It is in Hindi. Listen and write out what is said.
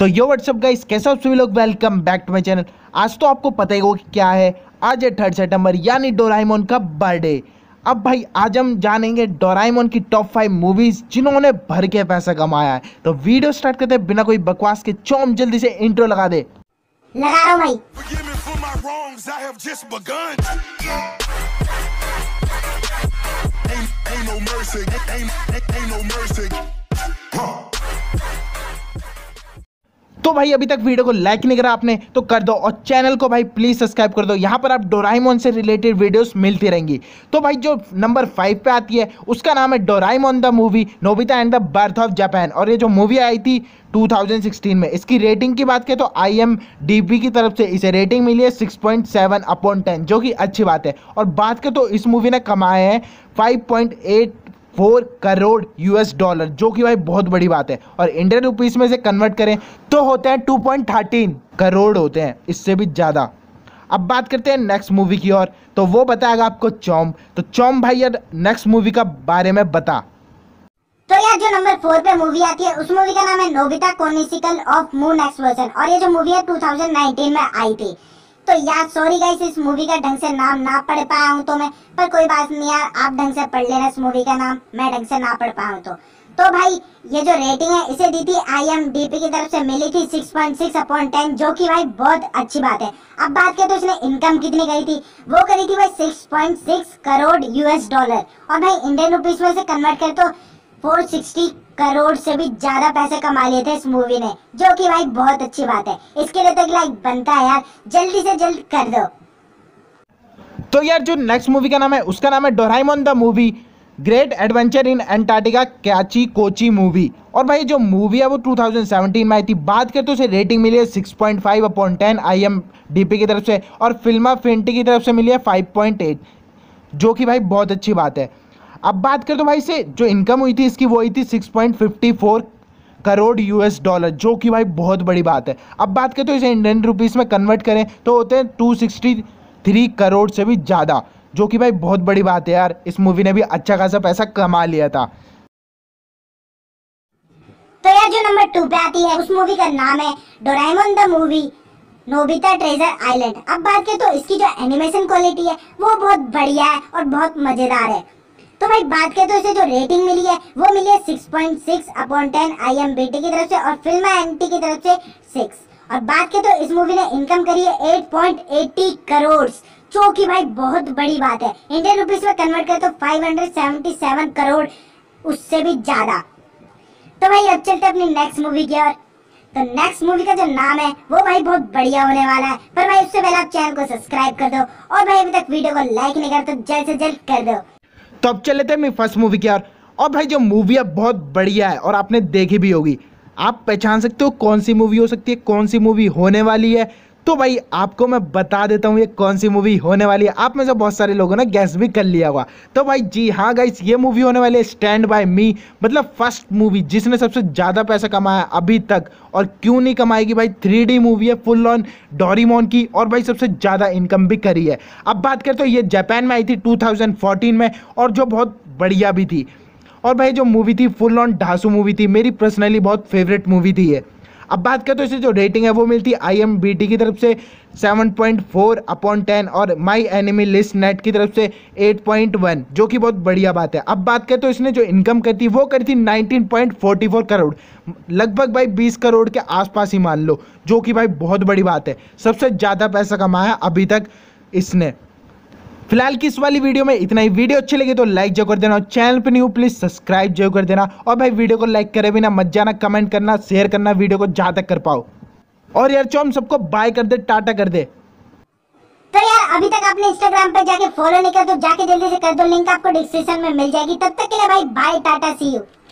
तो यो व्हाट्सअप गाइस, कैसे हो सभी लोग। Welcome back to my channel. आज तो आपको पता ही होगा कि क्या है, आज है 3 सितंबर यानी डोरेमोन का बर्थडे। अब भाई आज हम जानेंगे डोरेमोन की टॉप 5 मूवीज जिन्होंने भर के पैसा कमाया है। तो वीडियो स्टार्ट करते हैं बिना कोई बकवास के। चोम जल्दी से इंट्रो लगा दे। लगा रहा हूं भाई। तो भाई अभी तक वीडियो को लाइक नहीं करा आपने तो कर दो, और चैनल को भाई प्लीज सब्सक्राइब कर दो। यहाँ पर आप डोरेमोन से रिलेटेड वीडियोस मिलती रहेंगी। तो भाई जो नंबर 5 पे आती है उसका नाम है Doraemon the movie Nobita and the birth of Japan. और ये जो मूवी आई थी 2016 में, इसकी रेटिंग की बात करें तो IMDb की तरफ से इसे रेटिंग मिली है 6.7/10, जो कि अच्छी बात है। और बात करें तो इस मूवी ने कमाए हैं 5.84 करोड़ US$, जो कि भाई बहुत बड़ी बात है। और इंडियन रुपीस में से कन्वर्ट करें तो होते हैं 2.13 करोड़ होते हैं, इससे भी ज़्यादा। अब बात करते हैं नेक्स्ट मूवी की ओर, तो वो बताएगा आपको चोम। तो चोम भाई यार नेक्स्ट मूवी का बारे में बता। तो यार जो नंबर 4 पे मूवी आती है उस मूवी का नाम है Nobita chronicle of moon explosion. और ये जो मूवी है 2019 में आई थी। तो यार सॉरी गाइस, इस मूवी का ढंग से नाम ना पढ़ पाया हूँ तो मैं, पर कोई बात नहीं यार, आप ढंग से पढ़ लेना इस मूवी का नाम, मैं ढंग से ना पढ़ पाया हूँ तो भाई ये जो रेटिंग है इसे दी थी IMDb की तरफ से मिली थी 6.6/10, जो कि भाई बहुत अच्छी बात है। अब बात करें तो इसने इनकम कितनी करी थी, वो करी थी भाई 6.6 करोड़ US$। और भाई इंडियन रुपीस में से कन्वर्ट करें तो 460 करोड़ से भी ज्यादा पैसे कमा लिए थे इस मूवी ने, जो कि भाई बहुत अच्छी बात है। इसके लिए तो लाइक बनता है यार, जल्दी से जल्द कर दो। तो यार जो नेक्स्ट मूवी का नाम है उसका नाम है Doraemon the movie great adventure in Antarctica Kachi Kochi movie. और भाई जो मूवी है वो 2017 में आई थी। बात करें तो उसे रेटिंग मिली है 6.5/10 IMDb की तरफ से, और फिल्मा अफिनिटी की तरफ से मिली है 5.8, जो कि भाई बहुत अच्छी बात है। अब बात करें तो भाई से जो इनकम हुई थी इसकी वो हुई थी 6.54 करोड़ US$, जो कि भाई बहुत बड़ी बात है। अब बात करें तो इसे इंडियन रुपीस में कन्वर्ट करें तो होते हैं 263 करोड़ से भी ज़्यादा, जो कि भाई बहुत बड़ी बात है यार। इस मूवी ने भी अच्छा खासा पैसा कमा लिया था। तो यार जो नंबर 2 पे आती है उस मूवी का नाम है Doraemon the movie Nobita treasure island. अब बात करें तो इसकी जो एनिमेशन क्वालिटी है वो बहुत बढ़िया है और बहुत मजेदार है। तो भाई बात करें तो इसे जो रेटिंग मिली है वो मिली है 6.6/10 IMDb की तरफ से, और फिल्मा एंटी की तरफ से 6। और बात करें तो इस मूवी ने इनकम करी है 8.80 करोड़, जो कि भाई बहुत बड़ी बात है। इंडियन रुपीस में कन्वर्ट करें तो 577 करोड़, उससे भी ज्यादा। तो भाई अब चलते अपनी नेक्स्ट मूवी की ओर। तो नेक्स्ट मूवी का जो नाम है वो भाई बहुत बढ़िया होने वाला है, पर भाई उससे पहले आप चैनल को सब्सक्राइब कर दो, और भाई अभी तक वीडियो को लाइक नहीं कर तो जल्द से जल्द कर दो। तो अब चले थे अपनी फर्स्ट मूवी की ओर। और भाई जो मूवी है बहुत बढ़िया है और आपने देखी भी होगी। आप पहचान सकते हो कौन सी मूवी हो सकती है, कौन सी मूवी होने वाली है। तो भाई आपको मैं बता देता हूँ ये कौन सी मूवी होने वाली है। आप में से बहुत सारे लोगों ने गैस भी कर लिया होगा। तो भाई जी हाँ गाइस, ये मूवी होने वाली है स्टैंड बाय मी, मतलब फर्स्ट मूवी जिसने सबसे ज़्यादा पैसा कमाया अभी तक। और क्यों नहीं कमाएगी भाई, 3D मूवी है फुल ऑन डोरेमोन की, और भाई सबसे ज़्यादा इनकम भी करी है। अब बात करें तो ये जापान में आई थी 2014 में, और जो बहुत बढ़िया भी थी। और भाई जो मूवी थी फुल ऑन ढांसू मूवी थी, मेरी पर्सनली बहुत फेवरेट मूवी थी ये। अब बात करें तो इसे जो रेटिंग है वो मिलती है IMDb की तरफ से 7.4/10, और माई एनिमी लिस्ट नेट की तरफ से 8.1, जो कि बहुत बढ़िया बात है। अब बात करें तो इसने जो इनकम करी थी वो करी थी 19.44 करोड़, लगभग भाई 20 करोड़ के आसपास ही मान लो, जो कि भाई बहुत बड़ी बात है। सबसे ज़्यादा पैसा कमाया अभी तक इसने। फिलहाल की इस वाली वीडियो में इतना ही। वीडियो अच्छी लगी तो लाइक जरूर कर देना, और चैनल पे न्यू प्लीज सब्सक्राइब जरूर कर देना। और भाई वीडियो को लाइक करे बिना मत जाना, कमेंट करना, शेयर करना वीडियो को जहाँ तक कर पाओ। और यार चो हम सबको बाय कर दे, टाटा कर दे। तो यार अभी तक आपने इंस्टाग्राम पे जाके फॉलो नहीं किया तो जाके जल्दी से कर दो, लिंक आपको डिस्क्रिप्शन में मिल जाएगी। तब तक के लिए भाई बाय, टाटा, सी यू।